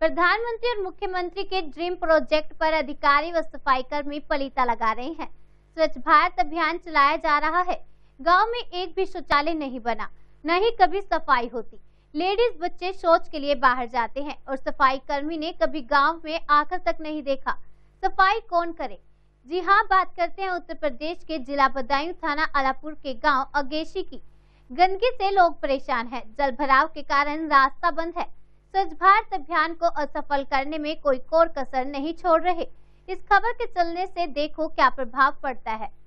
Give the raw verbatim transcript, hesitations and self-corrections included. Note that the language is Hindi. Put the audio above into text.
प्रधानमंत्री और मुख्यमंत्री के ड्रीम प्रोजेक्ट पर अधिकारी व सफाई कर्मी पलीता लगा रहे हैं। स्वच्छ भारत अभियान चलाया जा रहा है। गांव में एक भी शौचालय नहीं बना, न ही कभी सफाई होती। लेडीज बच्चे शौच के लिए बाहर जाते हैं और सफाई कर्मी ने कभी गांव में आकर तक नहीं देखा। सफाई कौन करे? जी हां, बात करते हैं उत्तर प्रदेश के जिला बदायूं थाना अलापुर के गांव अगेशी की। गंदगी से लोग परेशान हैं। जल भराव के कारण रास्ता बंद है। स्वच्छ भारत अभियान को असफल करने में कोई कोर कसर नहीं छोड़ रहे। इस खबर के चलने से देखो क्या प्रभाव पड़ता है।